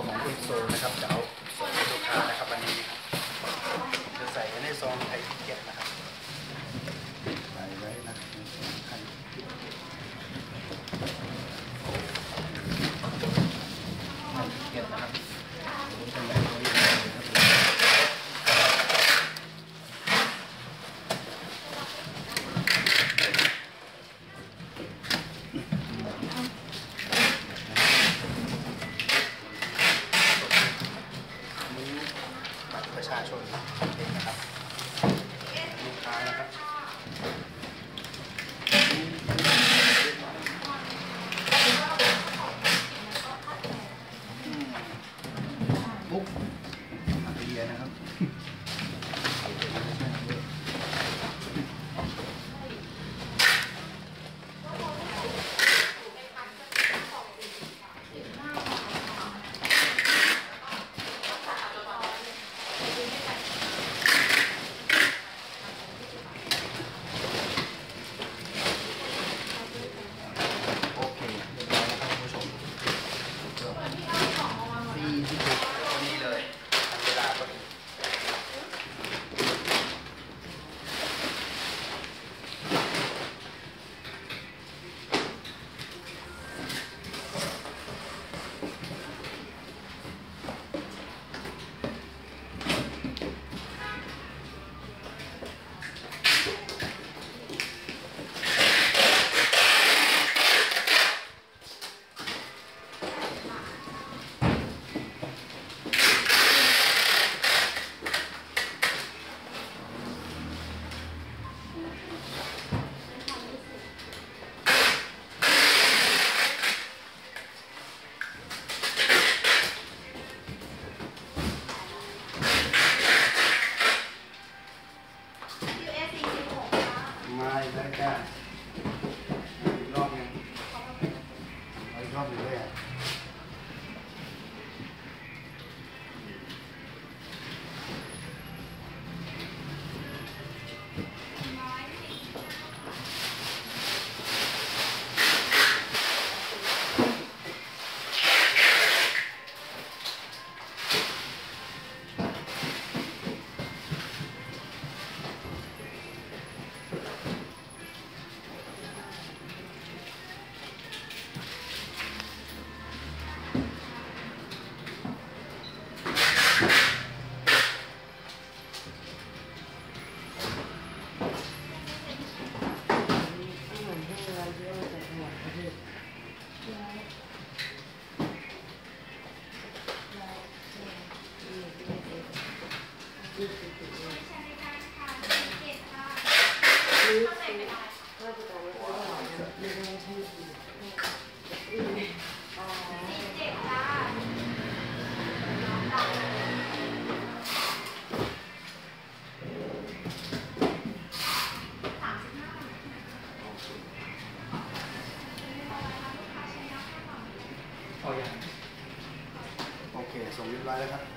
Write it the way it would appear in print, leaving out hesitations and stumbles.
ของคุณโซนะครับจะเอาส่งให้ลูกค้านะครับวันนี้จะใส่ไว้ในซองไข่เก็บนะครับใส่ไว้นะไข่เก็บนะครับประชาชนเองนะครับลูกค้านะครับบุ๊กเบียร์นะครับมาอีกแล้วจ้าอีกรอบนึงอีกรอบนึงเลยโอเคส่งเรียบร้อยแล้วครับ